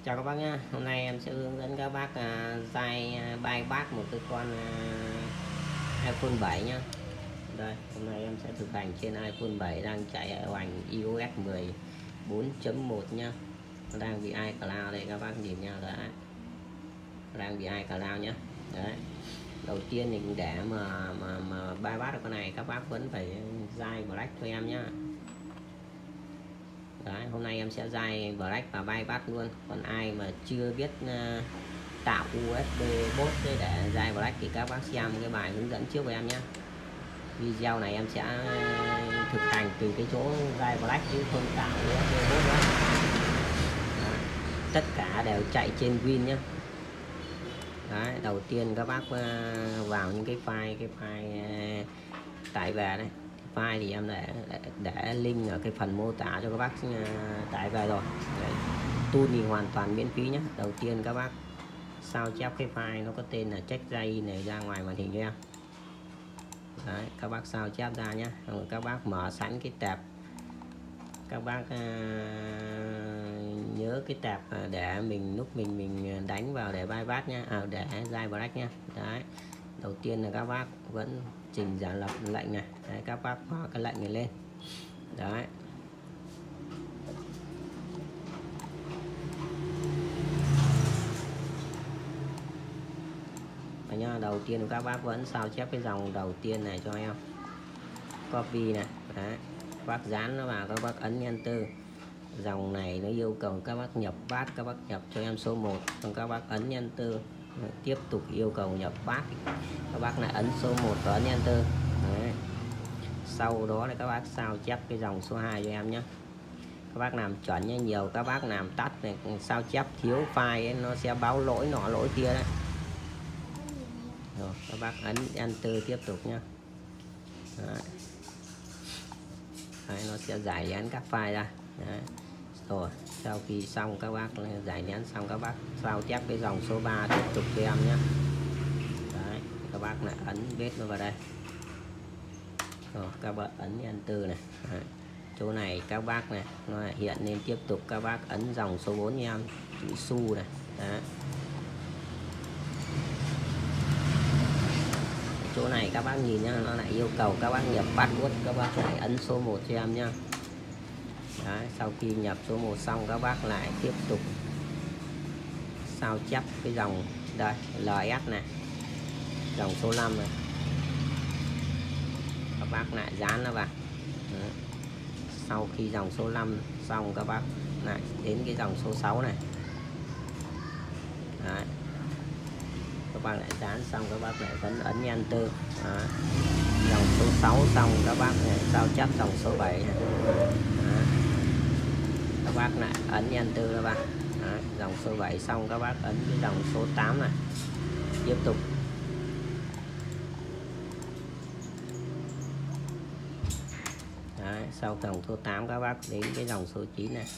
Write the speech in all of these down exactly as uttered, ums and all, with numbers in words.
Chào các bác nhé. Hôm nay em sẽ hướng dẫn các bác à, dai bay bát một cái con à, iPhone bảy nhá. Đây, hôm nay em sẽ thực hành trên iPhone bảy đang chạy ở hoành i o ét mười bốn chấm một nhá. Nó đang bị iCloud đây các bác nhìn nha, đấy. Đang bị iCloud nhá. Đấy. Đầu tiên thì để mà mà mà bay bát được con này các bác vẫn phải dai Black cho em nhá. Đấy, hôm nay em sẽ dai Black và bypass luôn. Còn ai mà chưa biết uh, tạo u ét bê bot để dai Black thì các bác xem cái bài hướng dẫn trước của em nhé. Video này em sẽ thực hành từ cái chỗ dai Black chứ không tạo u ét bê bot nữa. Đấy, tất cả đều chạy trên Win nhé. Đấy, đầu tiên các bác uh, vào những cái file cái file uh, tải về đây. File thì em để, để để link ở cái phần mô tả cho các bác uh, tải về rồi. Đấy. Tool thì hoàn toàn miễn phí nhé. Đầu tiên các bác sao chép cái file nó có tên là check dây này ra ngoài màn hình cho em. Đấy, các bác sao chép ra nhé. Rồi các bác mở sẵn cái tab, các bác uh, nhớ cái tab để mình lúc mình mình đánh vào để bypass nhé, à, để dai Black nhé. Đấy, đầu tiên là các bác vẫn trình giả lập lệnh này. Đấy, các bác hóa cái lệnh này lên. Đấy, và nhá, đầu tiên các bác vẫn sao chép cái dòng đầu tiên này cho em, copy này. Đấy, các bác dán nó vào, các bác ấn enter. Dòng này nó yêu cầu các bác nhập pass, các bác nhập cho em số một, còn các bác ấn enter. Tiếp tục yêu cầu nhập pass, các bác lại ấn số một và ấn enter. Đấy. Sau đó là các bác sao chép cái dòng số hai cho em nhé. Các bác làm chuẩn nhé, nhiều các bác làm tắt này, sao chép thiếu file ấy, nó sẽ báo lỗi nọ lỗi kia đấy. Rồi các bác ấn enter tiếp tục nhé. Đấy. Đấy, nó sẽ giải nén các file ra. Đấy. Rồi sau khi xong các bác giải nén xong các bác sao chép cái dòng số ba tiếp tục cho em nhé. Đấy, các bác lại ấn bết nó vào đây. Rồi các bác ấn enter này. Đấy. Chỗ này các bác này nó lại hiện lên tiếp tục, các bác ấn dòng số bốn cho em, chữ su này. Đấy. Chỗ này các bác nhìn nhá, nó lại yêu cầu các bác nhập password, các bác lại ấn số một cho em nhá. Đấy, sau khi nhập số một xong các bác lại tiếp tục sao chép cái dòng đây lờ ét này, dòng số năm này, các bác lại dán nó vào. Đấy. Sau khi dòng số năm xong các bác lại đến cái dòng số sáu này. Đấy. Các bác lại dán xong các bác lại vẫn ấn enter. Đấy. Dòng số sáu xong các bác lại sao chép dòng số bảy này. Đấy. Các bác lại ấn enter các bác. Đấy. Dòng số bảy xong các bác ấn cái dòng số tám này, tiếp tục. Đấy. Sau dòng số tám các bác đến cái dòng số chín này,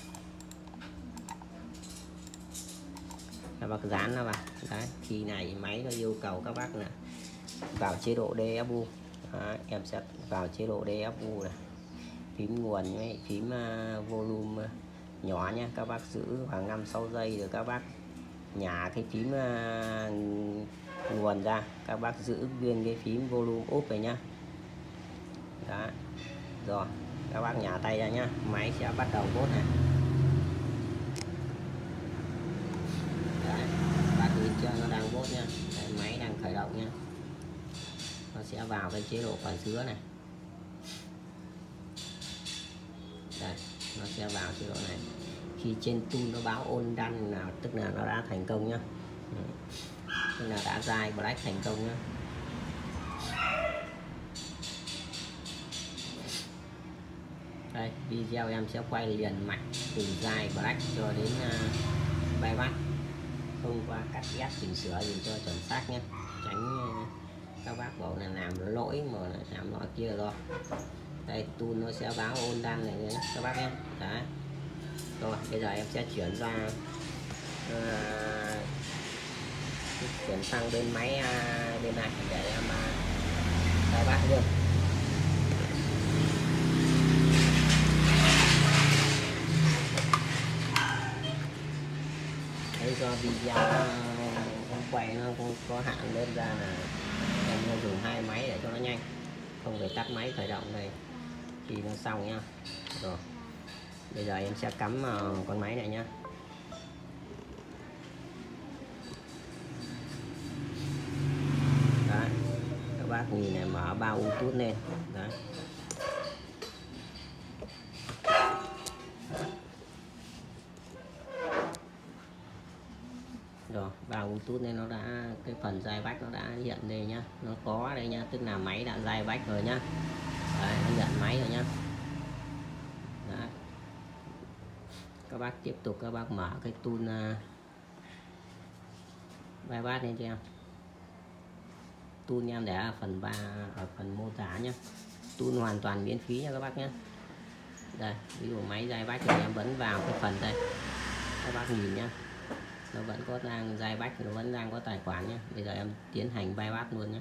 các bác dán nó vào. Đấy, khi này máy nó yêu cầu các bác là vào chế độ đê ép u. Đấy, em sẽ vào chế độ đê ép u này, phím nguồn với phím uh, volume uh, nhỏ nhé, các bác giữ khoảng năm sáu giây rồi các bác nhả cái phím uh, nguồn ra, các bác giữ nguyên cái phím volume up này nhá. Đó, rồi các bác nhả tay ra nhá, máy sẽ bắt đầu bốt này. Đấy, bác nhìn chưa, nó đang bốt nhá. Đấy, máy đang khởi động nhá, nó sẽ vào cái chế độ phần sứa này. Đây, nó sẽ vào chế độ này. Khi trên tool nó báo on done là tức là nó đã thành công nhá. Tức là đã dai Black thành công nhá. Đây, video em sẽ quay liền mạch từ dai Black cho đến uh, bypass, không qua cắt ghép chỉnh sửa gì cho chuẩn xác nhé, tránh uh, các bác bảo là làm lỗi mà làm loại kia rồi. Đây, tool nó sẽ báo on done này nhé các bác nhé. Đấy. Rồi bây giờ em sẽ chuyển ra uh, chuyển sang bên máy uh, bên này để em uh, bypass luôn. Đây do video không quay nó không có hạn lên ra là em dùng hai máy để cho nó nhanh, không phải tắt máy khởi động này thì nó xong nha. Rồi bây giờ em sẽ cắm vào con máy này nhá. Đấy, các bác nhìn này, mở ba Bluetooth lên. Đấy. Rồi vào Bluetooth nên nó đã, cái phần dây back nó đã hiện đây nhá, nó có đây nhá, tức là máy đã dây back rồi nhá. Đấy, nó nhận máy rồi nhá. Đấy. Các bác tiếp tục các bác mở cái tool uh, bypass lên cho em. Tool em để ở phần ba, ở phần mô tả nhé. Tool hoàn toàn miễn phí nha các bác nhé. Đây ví dụ máy dây back thì em vẫn vào cái phần đây, các bác nhìn nhá, nó vẫn có đang dây back, nó vẫn đang có tài khoản nhé. Bây giờ em tiến hành bypass luôn nhé.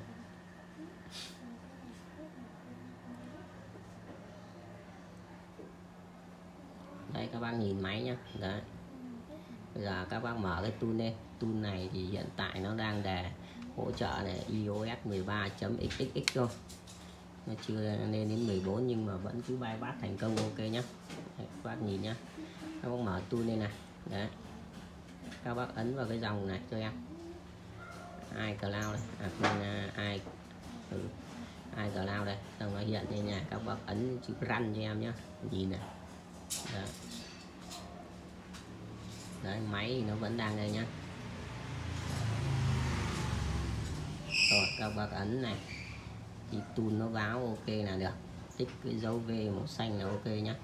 Đấy các bác nhìn máy nhá. Đấy bây giờ các bác mở cái tool lên. Tool này thì hiện tại nó đang đề hỗ trợ này i O S mười ba chấm x x x thôi, nó chưa lên đến mười bốn nhưng mà vẫn cứ bypass thành công, ok nhá. Đấy, các bác nhìn nhá, các bác mở tool lên này. Đấy các bác ấn vào cái dòng này cho em, ai cloud đây, à quên, ai ừ, ai cloud đây, xong nó hiện lên nhà, các bác ấn chữ run cho em nhá, nhìn này. Đấy. Đấy máy thì nó vẫn đang đây nhá. Rồi các bác ấn này thì tool nó báo ok là được, tích cái dấu V màu xanh là ok nhá.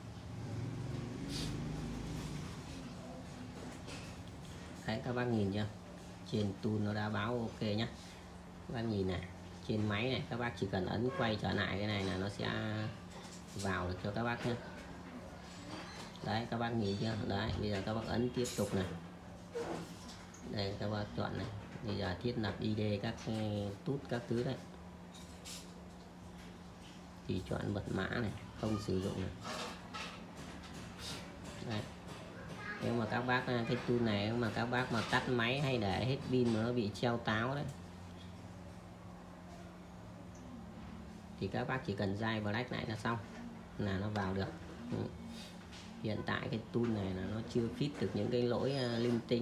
Đấy các bác nhìn chưa, trên tool nó đã báo ok nhá. Các bác nhìn này, trên máy này các bác chỉ cần ấn quay trở lại cái này là nó sẽ vào được cho các bác nhé. Đấy các bác nhìn chưa. Đấy bây giờ các bác ấn tiếp tục này. Đây các bác chọn này, bây giờ thiết lập i đê các tút các thứ đấy, thì chọn mật mã này, không sử dụng này. Đấy. Nếu mà các bác cái tool này mà các bác mà tắt máy hay để hết pin mà nó bị treo táo đấy thì các bác chỉ cần dai black lại là xong, là nó vào được. Ừ. Hiện tại cái tool này là nó chưa fit được những cái lỗi uh, linh tinh.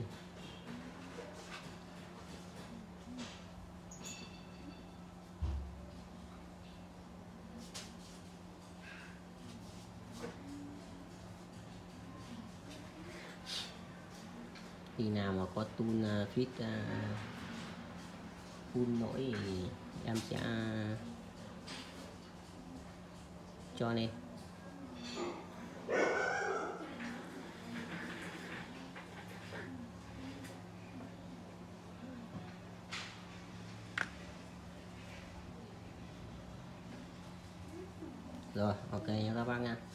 Khi nào mà có tool uh, fit uh, full lỗi thì em sẽ cho nên rồi ok nha các bác nha.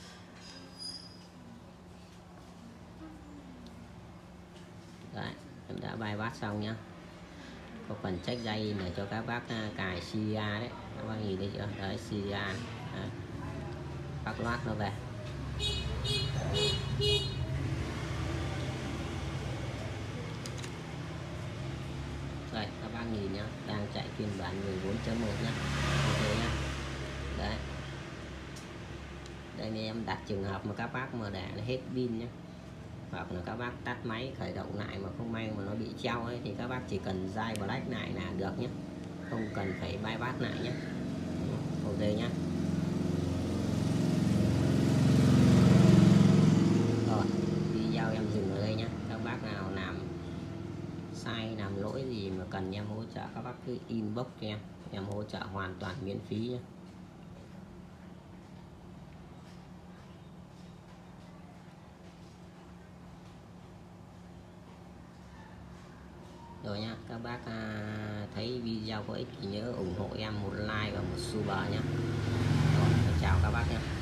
Đấy em đã bypass xong nhá. Có phần check dây để cho các bác cài xê đê a đấy, các bác nhìn thấy chưa. Đấy xê đê a đấy. Bác loát nó về. Đây các bác nhìn nhá, đang chạy phiên bản mười bốn chấm một nhá, ok nhá. Đấy đây nên em đặt trường hợp mà các bác mà để hết pin nhé, hoặc là các bác tắt máy khởi động lại mà không may mà nó bị treo ấy, thì các bác chỉ cần dai black lại là được nhé, không cần phải bypass lại nhé. Ok nhá. Rồi video em dừng ở đây nhé. Các bác nào làm sai làm lỗi gì mà cần em hỗ trợ, các bác cứ inbox cho em, em hỗ trợ hoàn toàn miễn phí nhé. Rồi nha, các bác à, thấy video có ích thì nhớ ủng hộ em một like và một super nhé. Rồi, chào các bác nhé.